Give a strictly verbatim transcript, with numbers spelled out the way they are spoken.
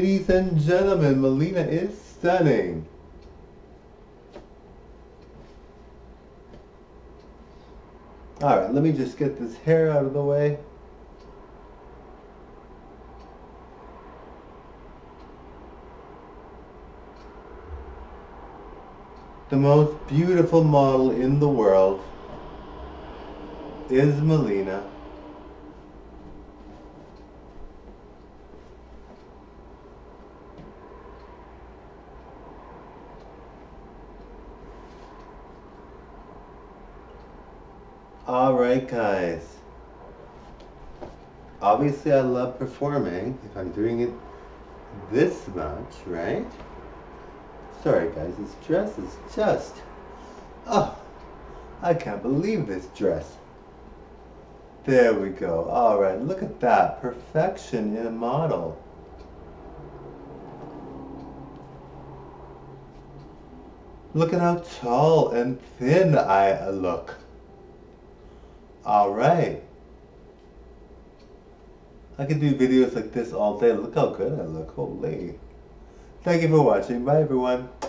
Ladies and gentlemen, Melina is stunning. Alright, let me just get this hair out of the way. The most beautiful model in the world is Melina. Alright guys, obviously I love performing if I'm doing it this much, right? Sorry guys, this dress is just, oh, I can't believe this dress. There we go. Alright, look at that, perfection in a model. Look at how tall and thin I look. Alright. I could do videos like this all day. Look how good I look. Holy. Thank you for watching. Bye everyone.